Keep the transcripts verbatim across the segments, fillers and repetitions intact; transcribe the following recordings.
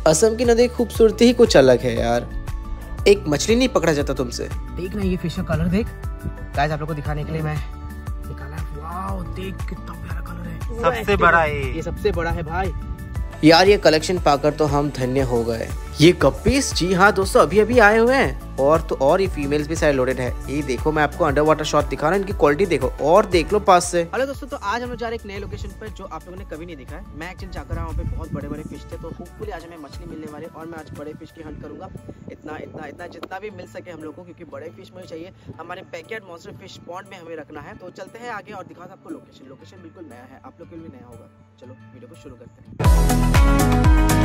असम की नदी खूबसूरती ही कुछ अलग है यार। एक मछली नहीं पकड़ा जाता तुमसे। देख ना ये फिश का कलर देख। गाइस आप लोग को दिखाने के लिए मैं निकाला है। वाओ देख कितना प्यारा कलर है। सबसे बड़ा है ये, सबसे बड़ा है भाई। यार ये कलेक्शन पाकर तो हम धन्य हो गए। ये गप्पीज, जी हाँ दोस्तों, अभी अभी आए हुए हैं। और तो और ये फीमेल्स भी सारे लोडेड है। ये देखो मैं आपको अंडर वाटर शॉट दिखा रहा हूँ, इनकी क्वालिटी देखो और देख लो पास से। हेलो दोस्तों, तो आज हम लोग जा रहे हैं एक नए लोकेशन पर जो आप लोगों ने कभी नहीं देखा है। मैं एक्चुअली जाकर वहाँ पे बहुत बड़े बड़े फिश थे, तो होपफुली आज हमें मछली मिलने वाली और मैं आज बड़े फिश की हंट करूंगा। इतना इतना इतना जितना भी मिल सके हम लोग को, क्योंकि बड़े फिश मुझे चाहिए। हमारे बैकयार्ड मॉन्स्टर फिश पॉन्ड में हमें रखना है। तो चलते हैं आगे और दिखाता आपको लोकेशन। लोकेशन बिल्कुल नया है, आप लोग के लिए भी नया होगा। चलो वीडियो को शुरू करते हैं।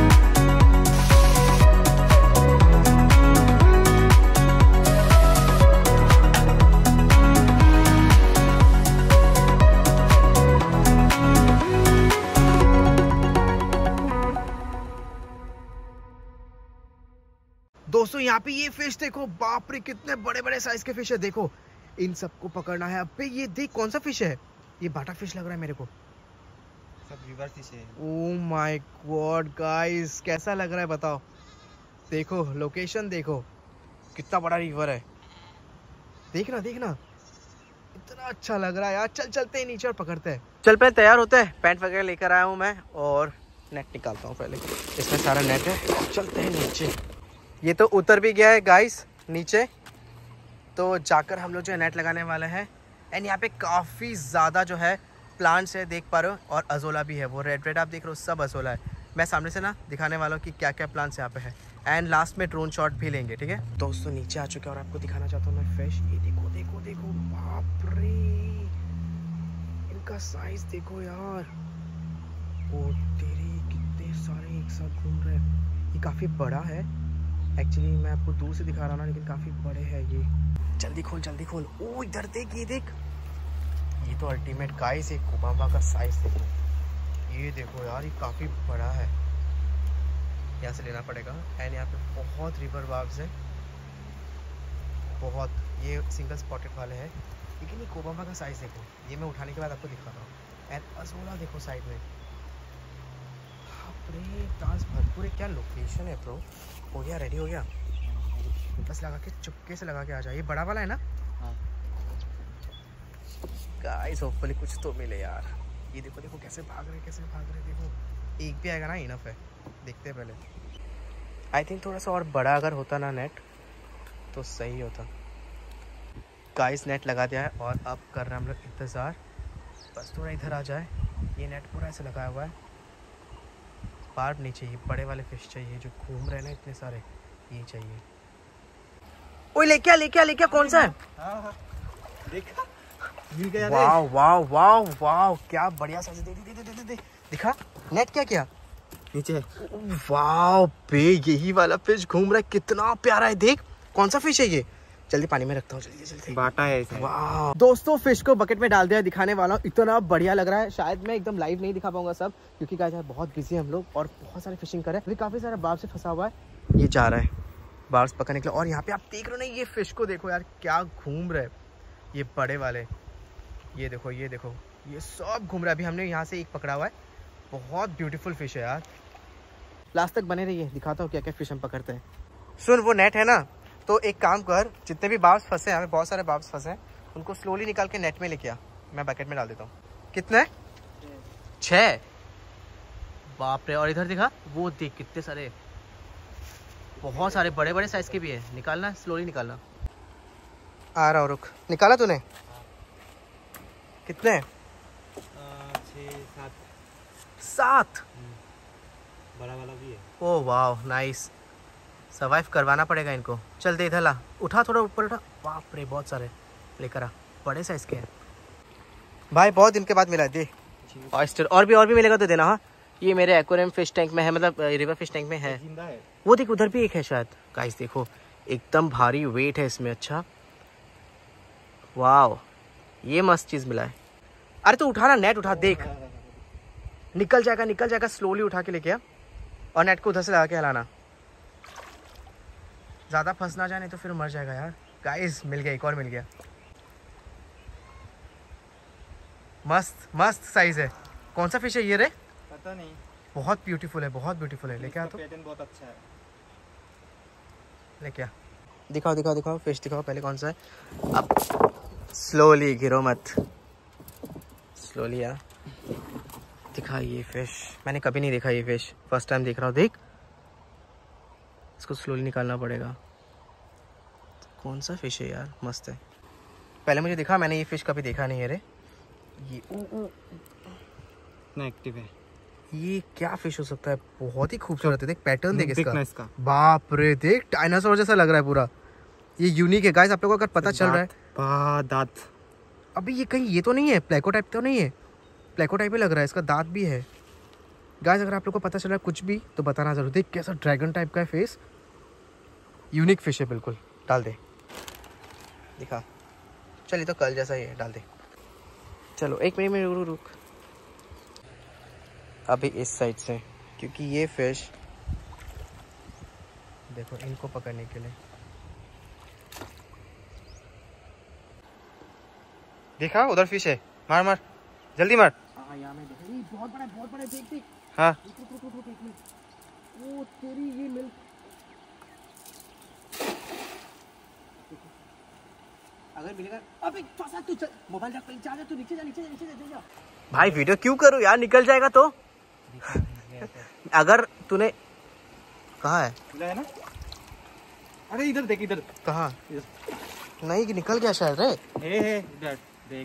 दोस्तों यहाँ पे ये फिश देखो, बाप रे कितने बड़े बड़े साइज के फिश है। देखो इन सबको पकड़ना है। अबे ये देख कौन सा फिश है, ये बाटा फिश लग रहा है मेरे को। सब रिवर फिश है। ओह माय गॉड गाइस, कैसा लग रहा है बताओ। देखो लोकेशन देखो, कितना बड़ा रिवर है। देखना देखना इतना अच्छा लग रहा है यार। चल चलते हैं नीचे और पकड़ते हैं। चल पे तैयार होते हैं। पैंट वगैरह लेकर आया हूँ मैं और नेट निकालता हूँ पहले। इसमें सारा नेट है। चलते हैं नीचे। ये तो उतर भी गया है गाइस नीचे, तो जाकर हम लोग जो है नेट लगाने वाले हैं। एंड यहाँ पे काफ़ी ज़्यादा जो है प्लांट्स है, देख पा रहे हो, और अजोला भी है। वो रेड रेड आप देख रहे हो, सब अजोला है। मैं सामने से ना दिखाने वाला हूँ कि क्या क्या प्लांट्स यहाँ पे है। एंड लास्ट में ड्रोन शॉट भी लेंगे, ठीक है दोस्तों। नीचे आ चुके हैं और आपको दिखाना चाहता हूँ मैं फिश। ये देखो देखो देखो, बाप रे इनका साइज देखो यार। ओ तेरी, कितने सारे एक साथ घूम रहे हैं। ये काफ़ी बड़ा है एक्चुअली, मैं आपको दूर से दिखा रहा हूँ लेकिन काफ़ी बड़े हैं ये। जल्दी खोल जल्दी खोल। ओ इधर देख, ये देख, ये तो अल्टीमेट गाइस। एक कोबामा का साइज देखो, ये देखो यार, ये काफ़ी बड़ा है। यहाँ से लेना पड़ेगा। एंड यहाँ पे बहुत रिवर वाव्स है, बहुत। ये सिंगल स्पॉटेड वाले हैं, लेकिन ये कोबामा का साइज देखो। ये मैं उठाने के बाद आपको दिखा रहा हूँ। एंड अजोला देखो साइड में। प्लांट्स भरपूर है। क्या लोकेशन है ब्रो। हो गया, रेडी हो गया। बस लगा के चुपके से लगा के आ जाए। ये बड़ा वाला है ना। हाँ गाइस, होपफुली कुछ तो मिले यार। ये देखो देखो कैसे भाग रहे कैसे भाग रहे देखो। एक भी आएगा ना, इनफ है। देखते हैं पहले। आई थिंक थोड़ा सा और बड़ा अगर होता ना नेट तो सही होता। गाइस नेट लगा दिया है और अब कर रहे हैं हम लोग इंतज़ार। बस थोड़ा इधर आ जाए। ये नेट पूरा ऐसे लगाया हुआ है। बार्ब नहीं चाहिए, बड़े वाले फिश चाहिए जो घूम रहे हैं ना इतने सारे, ये चाहिए। ओए लेके आ लेके आ लेके आ। कौन सा है? हाँ हाँ देखा, मिल गया। वाव वाव वाव वाव, क्या बढ़िया साइज। दे दे दे दे दे दिखा। नेट क्या किया नीचे। वाव बे, यही वाला फिश घूम रहा है, कितना प्यारा है। देख कौन सा फिश है ये। जल्दी पानी में रखता हूँ, जल्दी जल्दी। बाटा है इसे। वाह दोस्तों, फिश को बकेट में डाल दिया, दिखाने वाला हूँ। इतना बढ़िया लग रहा है। शायद मैं एकदम लाइव नहीं दिखा पाऊंगा सब, क्योंकि गाइस यार बहुत बिजी है हम लोग और बहुत सारे फिशिंग कर रहे हैं। अभी काफी सारा बार्ब से फंसा हुआ है। ये जा रहा है बार्ब पकड़ने के लिए। और यहाँ पे आप देख रहे हो ना, ये फिश को देखो यार क्या घूम रहे। ये बड़े वाले, ये देखो ये देखो, ये सब घूम रहा है। अभी हमने यहाँ से एक पकड़ा हुआ है। बहुत ब्यूटीफुल फिश है यार। लास्ट तक बने रहिए, दिखाता हूँ क्या क्या फिश हम पकड़ते हैं। सुन, वो नेट है ना, तो एक काम कर, जितने भी बार्ब्स फंसे हैं, बहुत सारे बार्ब्स फंसे हैं, उनको स्लोली निकाल के नेट में लेके आ। मैं बकेट में डाल देता हूँ। कितने? छः। बाप रे। और इधर दिखा, वो देख कितने सारे, बहुत सारे बड़े बड़े साइज के भी है। निकालना, स्लोली निकालना। आ रहा हूँ, रुक। निकाला तूने? कितने? छः सात। सात? बड़ा वाला भी है। ओह वाह नाइस। सर्वाइव करवाना पड़ेगा इनको। चल दे इधर ला, उठा थोड़ा ऊपर उठा। बाप रे बहुत सारे लेकर आ, बड़े साइज के हैं भाई। बहुत दिन के बाद मिला है। The oyster. और भी और भी मिलेगा तो देना। हाँ ये मेरे एक्वेरियम फिश टैंक में है, मतलब रिवर फिश टैंक में है। जिंदा है वो देख, उधर भी एक है शायद। गाइस देखो एकदम भारी वेट है इसमें। अच्छा वाह, ये मस्त चीज मिला है। अरे तो उठाना, नेट उठा। देख निकल जाएगा निकल जाएगा। स्लोली उठा के लेके आ और नेट को उधर से लगा के हिलाना। ज़्यादा फंस ना जाए, नहीं तो फिर मर जाएगा यार। गाइस मिल गया, एक और मिल गया। मस्त मस्त साइज है। कौन सा फिश है ये रे? पता नहीं। बहुत ब्यूटीफुल है, बहुत ब्यूटीफुल है। लेके आ तो, पैटर्न बहुत अच्छा है। लेके आ, दिखाओ दिखाओ दिखाओ फिश दिखाओ पहले कौन सा है। अब स्लोली, गिरो मत, स्लोली यार। दिखा ये फिश, मैंने कभी नहीं देखा ये फिश, फर्स्ट टाइम देख रहा हूँ। देख, इसको स्लोली निकालना पड़ेगा। कौन सा फिश है यार, मस्त है। पहले मुझे दिखा, मैंने ये फिश कभी देखा नहीं है रे। ये ऊ ऊ इतना एक्टिव है। ये क्या फिश हो सकता है, बहुत ही खूबसूरत है। देख पैटर्न देख इसका, इसका। बाप रे, देख डायनासोर जैसा लग रहा है पूरा। ये यूनिक है गाइस, आप लोगों को अगर पता चल रहा है। बा, दांत। अभी ये कहीं ये तो नहीं है, प्लेको टाइप तो नहीं है? प्लेको टाइप ही लग रहा है, इसका दांत भी है। गाइस अगर आप लोगों को पता चल रहा है कुछ भी तो बताना जरूर। देख कैसा ड्रैगन टाइप का है फेस, यूनिक फिश है बिल्कुल। डाल दे, दिखा, चलिए तो कल जैसा ही है, डाल दे। चलो एक मिनट में रुक रुक अभी इस साइड से, क्योंकि ये फिश देखो इनको पकड़ने के लिए। देखा उधर फिश है, मार मार जल्दी मार। हाँ यहाँ में देखो, ये बहुत बड़ा है, बहुत बड़ा है, देख देख। हाँ रुक रुक रुक रुक एक मिनट। ओ तेरी ये मिल, अगर मिलेगा। अबे फंसा तू, मोबाइल रख, जा जा तू, नीचे जा नीचे जा नीचे जा जा। भाई वीडियो क्यों करूँ यार, निकल जाएगा तो। अगर तूने कहा है, है ना? अरे इधर देख, इधर। कहा नहीं कि निकल गया शायद रे। हे हे इधर देख।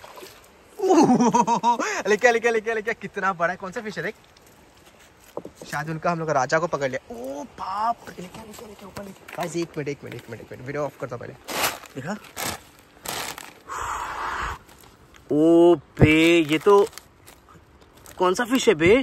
लेके लेके लेके लेके कितना बड़ा है, कौन सा फिश है देख। शायद उनका हम लोग राजा को पकड़ लिया। ओ बाप रे, लेके लेके लेके ऊपर लेके। गाइस एक मिनट एक मिनट एक मिनट एक मिनट वीडियो ऑफ करता पहले। देखा, ओ बे, ये तो कौन सा फिश है बे?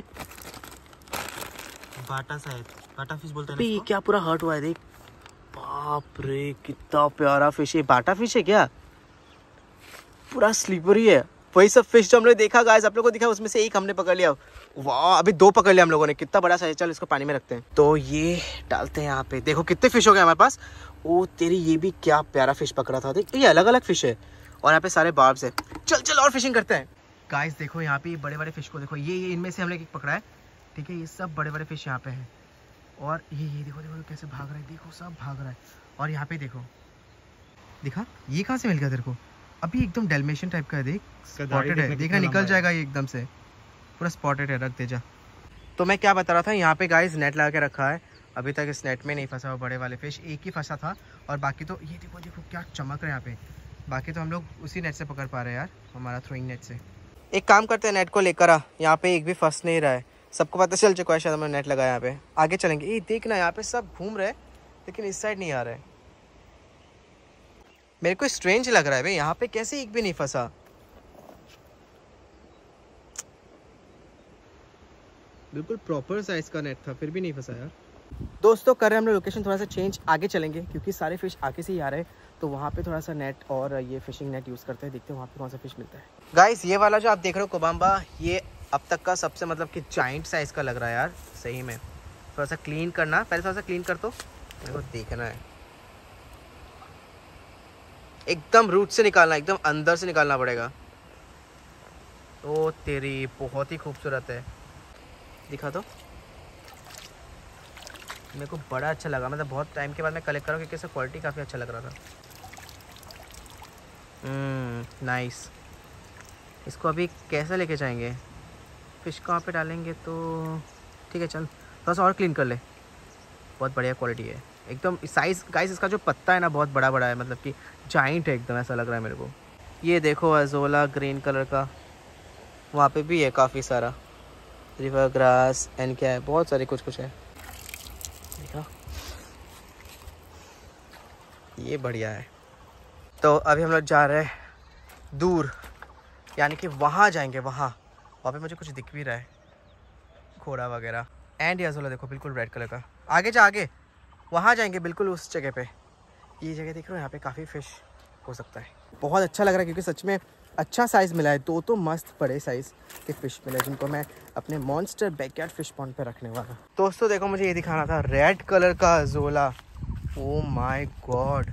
बाटा शायद, बाटा फिश बोलते हैं बे, ये क्या पूरा हर्ट हुआ है देख। बाप रे कितना प्यारा फिश है। बाटा फिश है क्या? पूरा स्लीपरी है। वही सब फिश जो हमने देखा गाइस, आप लोगों को दिखा, उसमें से एक हमने पकड़ लिया। वाह, अभी दो पकड़ लिया हम लोगों ने, कितना बड़ा सा है। चल इसको पानी में रखते हैं। तो ये डालते हैं यहाँ पे। देखो कितने फिश हो गए हमारे पास। ओ तेरी, ये भी क्या प्यारा फिश पकड़ा था देख। ये अलग अलग फिश है और यहाँ पे सारे बार्ब्स है। चल चल और फिशिंग करते हैं गाइस। देखो यहाँ पे बड़े बड़े फिश को देखो, ये ये इनमें से हमने एक पकड़ा है, ठीक है। ये सब बड़े बड़े फिश यहाँ पे हैं। और ये ये देखो देखो कैसे भाग रहा है, देखो सब भाग रहा है। और यहाँ पे देखो, दिखा ये कहाँ से मिल गया तेरे को? अभी एकदम डेल्मेशियन टाइप का है, देख स्पॉटेड है, देखना निकल जाएगा ये एकदम से, पूरा स्पॉटेड है। रख दे जा। तो मैं क्या बता रहा था, यहाँ पे गाइस नेट लगा के रखा है। अभी तक इस नेट में नहीं फंसा हुआ बड़े वाले फिश, एक ही फंसा था। और बाकी तो ये देखो देखो क्या चमक रहा है यहाँ पे। बाकी तो हम लोग उसी नेट से पकड़ पा रहे हैं यार, हमारा थ्रोइंग नेट से। एक काम करते हैं, नेट को लेकर आ, यहाँ पे एक भी फंस नहीं रहा है। सबको पता चल चुका है शायद हमने नेट लगाया यहाँ पे। आगे चलेंगे। ये देखना यहाँ पे सब घूम रहे हैं लेकिन इस साइड नहीं आ रहे। मेरे को स्ट्रेंज लग रहा है भाई, यहाँ पे कैसे एक भी नहीं फंसा। बिल्कुल प्रॉपर साइज का नेट था, फिर भी नहीं फंसा यार। दोस्तों कर रहे हैं हम लोग लोकेशन थोड़ा सा चेंज, आगे चलेंगे क्योंकि सारे फिश आगे से ही आ रहे हैं। तो वहाँ पे थोड़ा सा नेट और ये फिशिंग नेट यूज़ करते हैं, देखते हैं वहाँ पे कौन सा फिश मिलता है। गाइस ये वाला जो आप देख रहे हो कोबाम्बा, ये अब तक का सबसे मतलब कि जाइंट साइज का लग रहा है यार सही में। थोड़ा सा क्लीन करना, पहले थोड़ा सा क्लीन कर, तो मेरे को देखना है। एकदम रूट से निकालना, एकदम अंदर से निकालना पड़ेगा। ओ तेरी, बहुत ही खूबसूरत है। दिखा दो, मेरे को बड़ा अच्छा लगा। मतलब बहुत टाइम के बाद मैं कलेक्ट कर रहा हूँ क्योंकि इसका क्वालिटी काफ़ी अच्छा लग रहा था। Hmm nice. इसको अभी कैसे लेके जाएंगे, फिश कहाँ पे डालेंगे? तो ठीक है चल, थोड़ा सा और क्लीन कर ले। बहुत बढ़िया क्वालिटी है एकदम। साइज़ गाइस इसका जो पत्ता है ना बहुत बड़ा बड़ा है, मतलब कि जाइंट है एकदम, ऐसा लग रहा है मेरे को। ये देखो अजोला ग्रीन कलर का, वहाँ पे भी है काफ़ी सारा। रिवर ग्रास एंड क्या है, बहुत सारे कुछ कुछ है। देखा, ये बढ़िया है। तो अभी हम लोग जा रहे हैं दूर, यानी कि वहाँ जाएंगे। वहाँ वहाँ पे मुझे कुछ दिख भी रहा है, घोड़ा वगैरह। एंड ये अजोला देखो बिल्कुल रेड कलर का। आगे जा, आगे वहाँ जाएंगे बिल्कुल उस जगह पे। ये जगह देख रहे हो, यहाँ पे काफ़ी फिश हो सकता है। बहुत अच्छा लग रहा है क्योंकि सच में अच्छा साइज़ मिला है। दो तो मस्त बड़े साइज़ के फिश मिले जिनको मैं अपने मॉन्स्टर बैकयार्ड फिश पॉन्ड पे रखने वाला। दोस्तों देखो मुझे ये दिखाना था, रेड कलर का अजोला। ओ माय गॉड,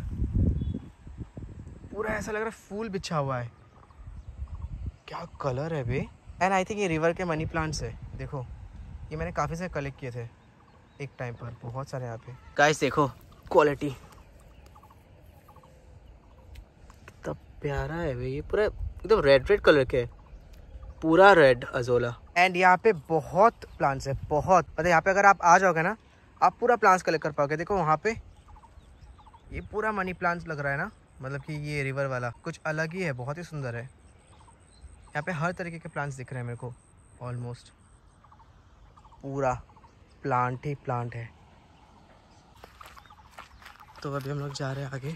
पूरा ऐसा लग रहा है फूल बिछा हुआ है। क्या कलर है बे। एंड आई थिंक ये रिवर के मनी प्लांट्स है। देखो ये मैंने काफ़ी सारे कलेक्ट किए थे एक टाइम पर, बहुत सारे यहाँ पे। गाइस देखो क्वालिटी कितना प्यारा है भाई, ये पूरा एकदम रेड रेड कलर के, पूरा रेड अजोला। एंड यहाँ पे बहुत प्लांट्स है, बहुत, मतलब यहाँ पे अगर आप आ जाओगे ना आप पूरा प्लांट्स कलेक्ट कर पाओगे। देखो वहाँ पे ये पूरा मनी प्लांट्स लग रहा है ना, मतलब कि ये रिवर वाला कुछ अलग ही है, बहुत ही सुंदर है। यहाँ पे हर तरीके के प्लांट्स दिख रहे हैं मेरे को, ऑलमोस्ट पूरा प्लांट ही प्लांट है। तो अभी हम लोग जा रहे हैं आगे।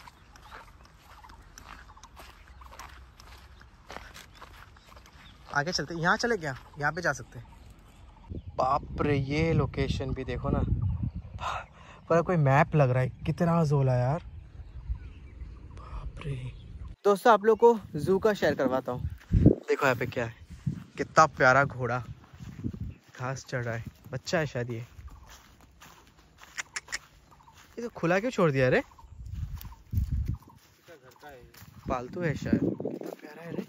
आगे चलते, यहाँ चले क्या, यहाँ पे जा सकते हैं। बाप रे, ये लोकेशन भी देखो ना, पर कोई मैप लग रहा है, कितना जोला यार, बाप रे। दोस्तों आप लोग को जू का शेयर करवाता हूँ। देखो यहाँ पे क्या है, कितना प्यारा घोड़ा घास चढ़ रहा है, बच्चा है शायद ये ये तो खुला क्यों छोड़ दिया रे, पालतू है शायद, कितना प्यारा है रे।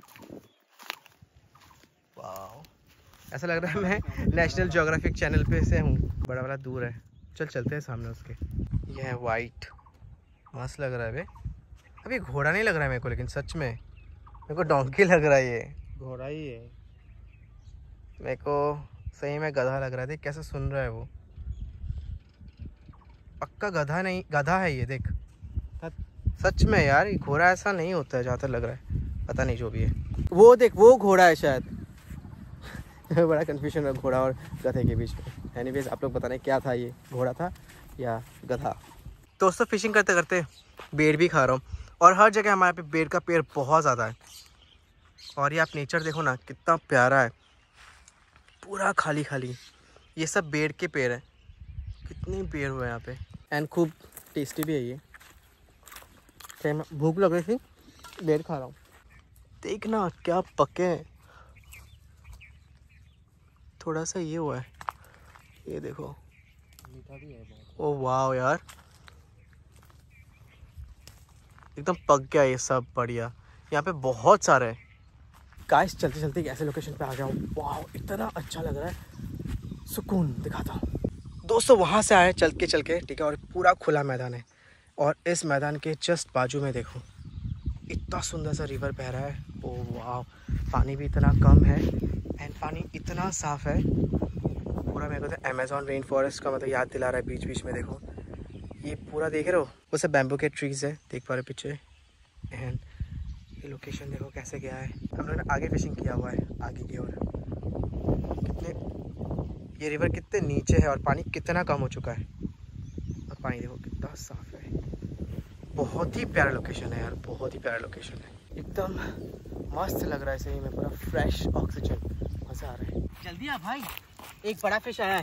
वाओ, ऐसा लग रहा है मैं नेशनल ज्योग्राफिक चैनल पे से हूँ। बड़ा वाला दूर है, चल चलते हैं सामने उसके। ये है वाइट, मस्त लग रहा है बे। अभी घोड़ा नहीं लग रहा है मेरे को, लेकिन सच में मेरे को डोंकी लग रहा है, ये घोड़ा ही है मेरे को सही में गधा लग रहा है। देख कैसे सुन रहा है वो, पक्का गधा नहीं, गधा है ये, देख सच में यार, ये घोड़ा ऐसा नहीं होता है जहाँ तक लग रहा है, पता नहीं जो भी है। वो देख वो घोड़ा है शायद। बड़ा कंफ्यूजन है घोड़ा और गधे के बीच में। एनीवेज आप लोग बताने क्या था, ये घोड़ा था या गधा। दोस्तों फिशिंग करते करते बेर भी खा रहा हूँ, और हर जगह हमारे पे बेर का पेड़ बहुत ज़्यादा है। और ये आप नेचर देखो ना कितना प्यारा है, पूरा खाली खाली, ये सब बेर के पेड़ हैं। कितने पेड़ हुए हैं यहाँ पे, एंड खूब टेस्टी भी है ये। भूख लग रही थी, बेर खा रहा हूँ। देखना क्या पके हैं, थोड़ा सा ये हुआ है, ये देखो, ओ वाह यार, एकदम पक गया ये सब, बढ़िया। यहाँ पे बहुत सारे हैं। गाइस चलते चलते ऐसे लोकेशन पे आ गया हूँ, वाह इतना अच्छा लग रहा है, सुकून दिखाता हूँ। दोस्तों वहाँ से आए चल के चल के, ठीक है, और पूरा खुला मैदान है, और इस मैदान के जस्ट बाजू में देखो इतना सुंदर सा रिवर बह रहा है। ओ वाह, पानी भी इतना कम है एंड पानी इतना साफ है, पूरा मेरे को तो अमेज़न रेन फॉरेस्ट का मतलब याद दिला रहा है। बीच बीच में देखो ये पूरा देख रहे हो, वो सब बैम्बू के ट्रीज है, देख पा रहे पीछे। एंड ये लोकेशन देखो कैसे गया है, हम लोगों ने आगे फिशिंग किया हुआ है आगे की ओर। कितने ये रिवर कितने नीचे है और पानी कितना कम हो चुका है, और पानी देखो कितना साफ है। बहुत ही प्यारा लोकेशन है यार, बहुत ही प्यारा लोकेशन है, एकदम मस्त लग रहा है सही में, पूरा फ्रेश ऑक्सीजन, मज़ा आ रहा है। जल्दी आ भाई, एक बड़ा फिश आया है,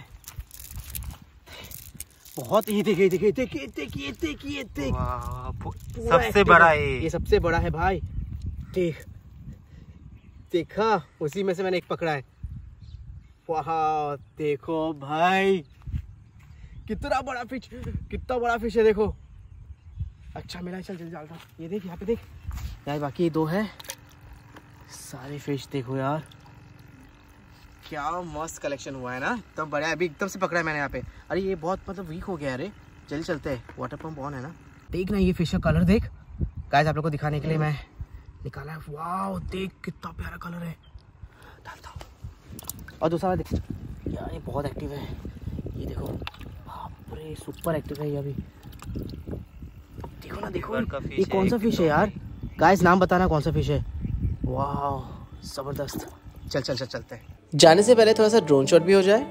बहुत ही देखिए देखिए देखिए देखिए देखिए देखिए, सबसे बड़ा है ये, सबसे बड़ा है भाई, देख देखा, उसी में से मैंने एक पकड़ा है। वाह देखो भाई, कितना बड़ा फिश, कितना बड़ा फिश है, देखो अच्छा मिला, चल जल्दी डालता हूँ। ये देख यहाँ पे देख यार, बाकी दो है, सारे फिश देखो यार, क्या मस्त कलेक्शन हुआ है ना, तब बड़ा अभी एकदम से पकड़ा है मैंने यहाँ पे। अरे ये बहुत मतलब वीक हो गया है, अरे जल्दी चलते हैं, वाटर पंप ऑन है ना। देख ना ये फिश का कलर देख, गाइस आप लोग को दिखाने के लिए मैं निकाला है। वाह देख कितना प्यारा कलर है, डालता हूँ। और दूसरा देख यार, ये बहुत एक्टिव है, ये देखो, बाप रे सुपर एक्टिव है ये अभी। देखो ना देखो, ये कौन सा फिश है यार, गाइस नाम बताना कौन सा फिश है। वाह जबरदस्त, चल चल चल चलते हैं। जाने से पहले थोड़ा सा ड्रोन शॉट भी हो जाए।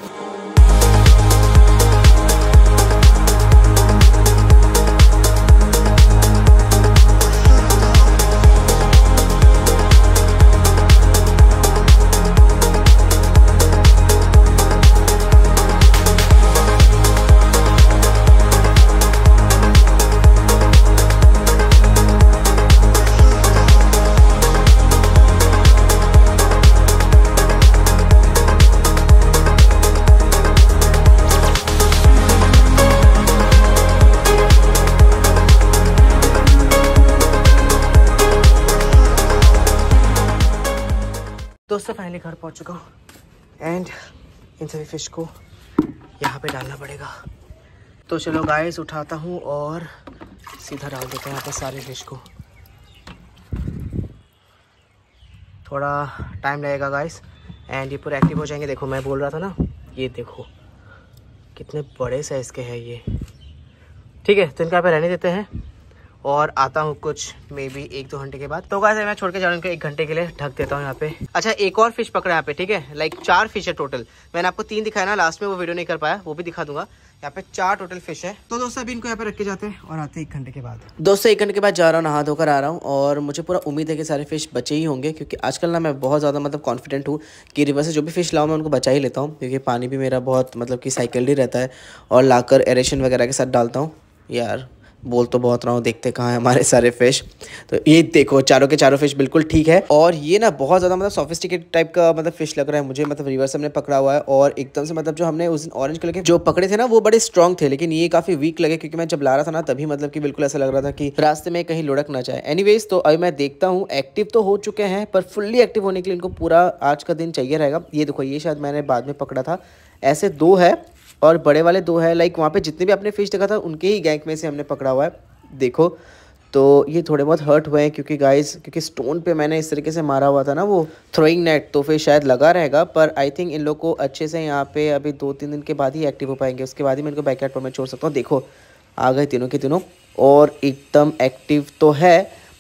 दोस्तों फाइनली घर पहुंच चुका हूँ, एंड इन सभी फिश को यहाँ पे डालना पड़ेगा। तो चलो गाइस उठाता हूँ और सीधा डाल देते हैं यहाँ पे सारे फिश को। थोड़ा टाइम लगेगा गाइस एंड ये पूरे एक्टिव हो जाएंगे। देखो मैं बोल रहा था ना, ये देखो कितने बड़े साइज़ के हैं ये। ठीक है, तो इनका यहाँ पे रहने देते हैं और आता हूँ कुछ मे बी एक दो घंटे के बाद। तो गाइस मैं छोड़ के जा रहा हूँ इनको एक घंटे के लिए, ढक देता हूँ यहाँ पे। अच्छा एक और फिश पकड़ा यहाँ पे, ठीक है, लाइक चार फिश है टोटल। मैंने आपको तीन दिखाया ना लास्ट में, वो वीडियो नहीं कर पाया, वो भी दिखा दूंगा। यहाँ पे चार टोटल फिश है। तो दोस्तों अभी इनको यहाँ पे रख के जाते हैं और आते हैं एक घंटे के बाद। दोस्तों एक घंटे के बाद जा रहा हूँ, नहा धोकर आ रहा हूँ और मुझे पूरा उम्मीद है कि सारे फिश बचे ही होंगे, क्योंकि आजकल ना मैं बहुत ज़्यादा मतलब कॉन्फिडेंट हूँ कि रिवर से जो भी फिश लाऊँ मैं उनको बचा ही लेता हूँ, क्योंकि पानी भी मेरा बहुत मतलब कि साइकिल ही रहता है और लाकर एरेशन वगैरह के साथ डालता हूँ। यार बोल तो बहुत रहा हूँ, देखते कहाँ है हमारे सारे फिश। तो ये देखो चारों के चारों फिश बिल्कुल ठीक है और ये ना बहुत ज़्यादा मतलब सोफिस्टिकेटेड टाइप का मतलब फिश लग रहा है मुझे। मतलब रिवर से हमने पकड़ा हुआ है और एकदम से मतलब जो हमने उस दिन ऑरेंज कलर के जो पकड़े थे ना वो बड़े स्ट्रॉन्ग थे, लेकिन ये काफ़ी वीक लगे, क्योंकि मैं जब ला रहा था ना तभी मतलब कि बिल्कुल ऐसा लग रहा था कि रास्ते में कहीं लुढ़क ना जाए। एनीवेज तो अभी मैं देखता हूँ, एक्टिव तो हो चुके हैं पर फुल्ली एक्टिव होने के लिए इनको पूरा आज का दिन चाहिए रहेगा। ये देखो ये शायद मैंने बाद में पकड़ा था, ऐसे दो है और बड़े वाले दो है। लाइक वहाँ पे जितने भी अपने फिश देखा था उनके ही गैंग में से हमने पकड़ा हुआ है। देखो तो ये थोड़े बहुत हर्ट हुए हैं क्योंकि गाइस क्योंकि स्टोन पे मैंने इस तरीके से मारा हुआ था ना वो थ्रोइंग नेट, तो फिर शायद लगा रहेगा। पर आई थिंक इन लोग को अच्छे से यहाँ पे अभी दो तीन दिन के बाद ही एक्टिव हो पाएंगे, उसके बाद ही मैं इनको बैकयार्ड पर मैं छोड़ सकता हूँ। देखो आ गए तीनों के तीनों और एकदम एक्टिव तो है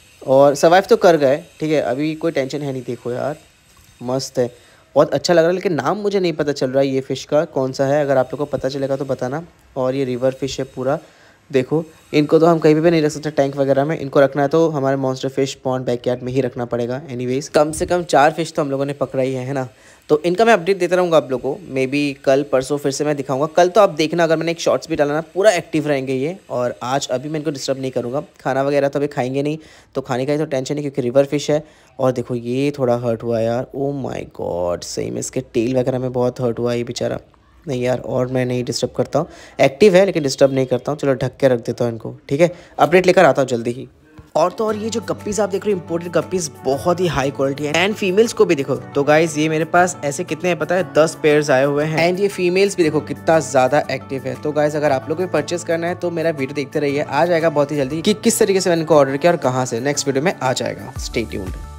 और सर्वाइव तो कर गए। ठीक है, अभी कोई टेंशन है नहीं। देखो यार मस्त है, बहुत अच्छा लग रहा है, लेकिन नाम मुझे नहीं पता चल रहा है ये फ़िश का कौन सा है। अगर आप लोग को पता चलेगा तो बताना। और ये रिवर फिश है पूरा। देखो इनको तो हम कहीं भी नहीं रख सकते टैंक वगैरह में, इनको रखना है तो हमारे मॉन्स्टर फिश पॉन्ड बैकयार्ड में ही रखना पड़ेगा। एनीवेज कम से कम चार फिश तो हम लोगों ने पकड़ा ही है, है ना। तो इनका मैं अपडेट देता रहूँगा आप लोगों को, मे बी कल परसों फिर से मैं दिखाऊंगा। कल तो आप देखना, अगर मैंने एक शॉर्ट्स भी डाला ना पूरा एक्टिव रहेंगे ये। और आज अभी मैं इनको डिस्टर्ब नहीं करूँगा, खाना वगैरह तो अभी खाएंगे नहीं, तो खाने का ही तो टेंशन नहीं क्योंकि रिवर फिश है। और देखो ये थोड़ा हर्ट हुआ यार, ओ माई गॉड, सही में इसके टेल वगैरह में बहुत हर्ट हुआ ये बेचारा। नहीं यार और मैं नहीं डिस्टर्ब करता हूँ, एक्टिव है लेकिन डिस्टर्ब नहीं करता हूँ। चलो ढक के रख देता हूँ इनको, ठीक है। अपडेट लेकर आता हूँ जल्दी ही। और तो और ये जो गप्पीज आप देख रहे हो इंपोर्टेड गप्पीज बहुत ही हाई क्वालिटी है एंड फीमेल्स को भी देखो। तो गाइज ये मेरे पास ऐसे कितने हैं पता है, दस पेयर्स आए हुए हैं एंड ये फीमेल्स भी देखो कितना ज्यादा एक्टिव है। तो गाइज अगर आप लोग को परचेस करना है तो मेरा वीडियो देखते रहिए, आ जाएगा बहुत ही जल्दी कि किस तरीके से मैंने इनको ऑर्डर किया और कहाँ से, नेक्स्ट वीडियो में आ जाएगा। Stay tuned.